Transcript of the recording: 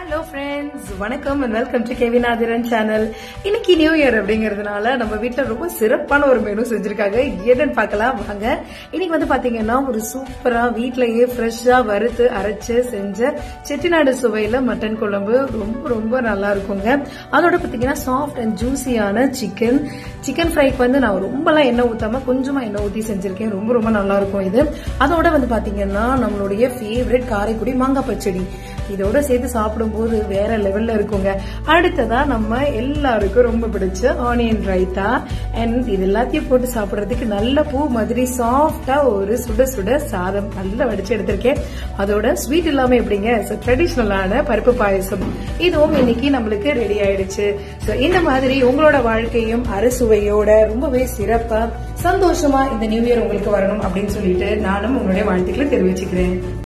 Hello friends, வணக்கம் and welcome to Kevin Adiran channel. இன்னைக்கு new year அப்படிங்கிறதுனால நம்ம வீட்ல ரொம்ப சிறப்பான ஒரு மெனு செஞ்சிருக்காங்க. என்னன்னு பார்க்கலாம் வாங்க. இன்னைக்கு வந்து பாத்தீங்கன்னா ஒரு சூப்பரா வீட்லயே ஃப்ரெஷ்ஷா வறுத்து அரைச்சு செஞ்ச செட்டிநாடு சுவையில மட்டன் குழம்பு ரொம்ப நல்லா இருக்குங்க. அதோட பாத்தீங்கன்னா சாஃப்ட் அண்ட் ஜூசியான சிக்கன் ஃப்ரைக்கு வந்து நான் ரொம்பலாம் எண்ணெய் ஊத்தாம கொஞ்சமா எண்ணெய் ஊத்தி செஞ்சிருக்கேன். ரொம்ப நல்லா இருக்கும் இது. அதோட வந்து பாத்தீங்கன்னா நம்மளுடைய ஃபேவரட் காரைக்குடி மாங்காய் பச்சடி இதோட சேர்த்து சாப்பிடும்போது வேற லெவல்ல இருக்குங்க. அடுத்ததா நம்ம எல்லாருக்கும் ரொம்ப பிடிச்ச ஆனியன் ரைத்தா அண்ட் இது எல்லாத்தையும் போட்டு சாப்பிடுறதுக்கு நல்ல பூ மாதிரி சாஃப்டா ஒரு சுட சாதம் நல்லா வடிச்சு எடுத்திருக்கேன். அதோட ஸ்வீட் இல்லாம எப்படிங்க ட்ரெடிஷனலான பருப்பு பாயசம் இதுவும் இன்னைக்கு நம்மளுக்கு ரெடி ஆயிடுச்சு. இந்த மாதிரி உங்களோட வாழ்க்கையும் அறுசுவையோட ரொம்பவே சிறப்பா சந்தோஷமா இந்த நியூ இயர் உங்களுக்கு வரணும் அப்படின்னு சொல்லிட்டு நானும் உங்களுடைய வாழ்த்துக்களை தெரிவிச்சுக்கிறேன்.